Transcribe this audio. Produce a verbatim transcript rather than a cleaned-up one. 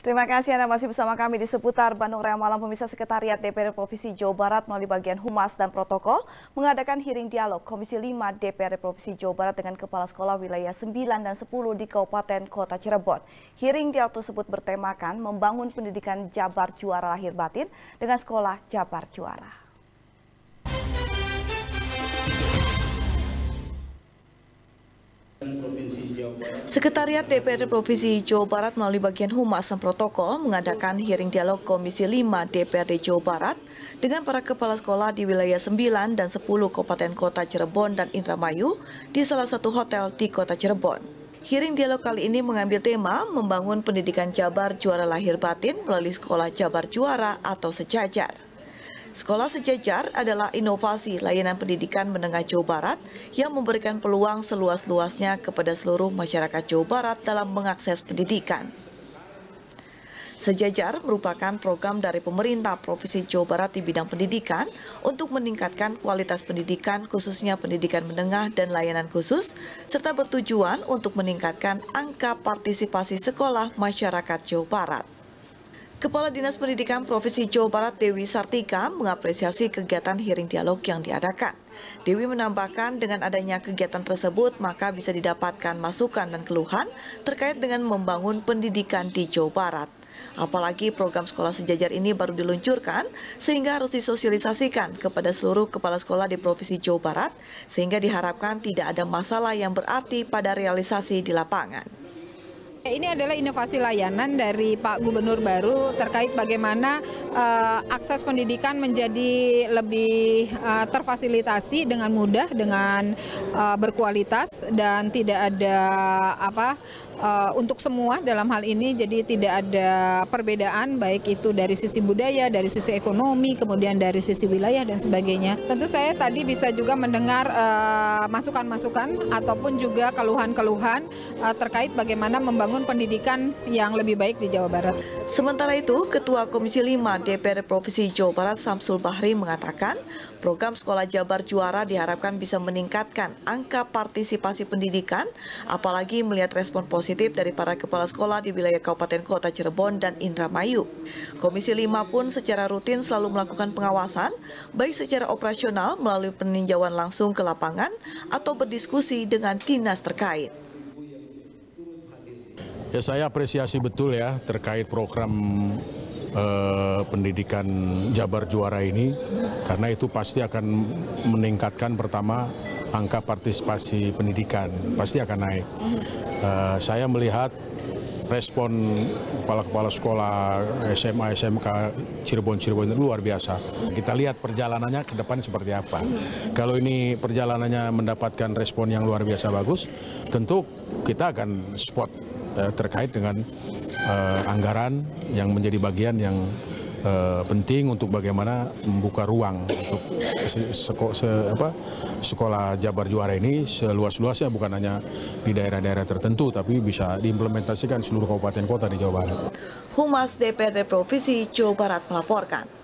Terima kasih Anda masih bersama kami di seputar Bandung Raya Malam. Pemirsa, Sekretariat D P R Provinsi Jawa Barat melalui bagian Humas dan Protokol mengadakan hearing dialog Komisi lima D P R Provinsi Jawa Barat dengan Kepala Sekolah Wilayah sembilan dan sepuluh di Kabupaten Kota Cirebon. Hearing dialog tersebut bertemakan membangun pendidikan Jabar Juara lahir batin dengan Sekolah Jabar Juara. Sekretariat D P R Provinsi Jawa Barat melalui bagian Humas dan Protokol mengadakan hearing dialog Komisi lima D P R D Jawa Barat dengan para kepala sekolah di wilayah sembilan dan sepuluh Kabupaten Kota Cirebon dan Indramayu di salah satu hotel di Kota Cirebon. Hearing dialog kali ini mengambil tema membangun pendidikan Jabar Juara lahir batin melalui Sekolah Jabar Juara atau sejajar. Sekolah sejajar adalah inovasi layanan pendidikan menengah Jawa Barat yang memberikan peluang seluas-luasnya kepada seluruh masyarakat Jawa Barat dalam mengakses pendidikan. Sejajar merupakan program dari pemerintah Provinsi Jawa Barat di bidang pendidikan untuk meningkatkan kualitas pendidikan khususnya pendidikan menengah dan layanan khusus, serta bertujuan untuk meningkatkan angka partisipasi sekolah masyarakat Jawa Barat. Kepala Dinas Pendidikan Provinsi Jawa Barat Dewi Sartika mengapresiasi kegiatan hearing dialog yang diadakan. Dewi menambahkan dengan adanya kegiatan tersebut maka bisa didapatkan masukan dan keluhan terkait dengan membangun pendidikan di Jawa Barat. Apalagi program sekolah sejajar ini baru diluncurkan sehingga harus disosialisasikan kepada seluruh kepala sekolah di Provinsi Jawa Barat sehingga diharapkan tidak ada masalah yang berarti pada realisasi di lapangan. Ini adalah inovasi layanan dari Pak Gubernur baru terkait bagaimana uh, akses pendidikan menjadi lebih uh, terfasilitasi dengan mudah, dengan uh, berkualitas dan tidak ada apa uh, untuk semua dalam hal ini. Jadi tidak ada perbedaan baik itu dari sisi budaya, dari sisi ekonomi, kemudian dari sisi wilayah dan sebagainya. Tentu saya tadi bisa juga mendengar masukan-masukan uh, ataupun juga keluhan-keluhan uh, terkait bagaimana membangun pendidikan yang lebih baik di Jawa Barat. Sementara itu, Ketua Komisi lima D P R Provinsi Jawa Barat Samsul Bahri mengatakan, program Sekolah Jabar Juara diharapkan bisa meningkatkan angka partisipasi pendidikan, apalagi melihat respon positif dari para kepala sekolah di wilayah Kabupaten Kota Cirebon dan Indramayu. Komisi lima pun secara rutin selalu melakukan pengawasan, baik secara operasional melalui peninjauan langsung ke lapangan atau berdiskusi dengan dinas terkait. Ya, saya apresiasi betul ya terkait program eh, pendidikan Jabar Juara ini, karena itu pasti akan meningkatkan pertama angka partisipasi pendidikan, pasti akan naik. Eh, saya melihat respon kepala-kepala sekolah S M A, S M K Cirebon-Cirebon itu luar biasa. Kita lihat perjalanannya ke depan seperti apa. Kalau ini perjalanannya mendapatkan respon yang luar biasa bagus, tentu kita akan spot eh, terkait dengan eh, anggaran yang menjadi bagian yang eh, penting untuk bagaimana membuka ruang untuk seko, se, apa, sekolah Jabar Juara ini seluas-luasnya, bukan hanya di daerah-daerah tertentu, tapi bisa diimplementasikan seluruh kabupaten kota di Jawa Barat. Humas D P R D Provinsi Jawa Barat melaporkan.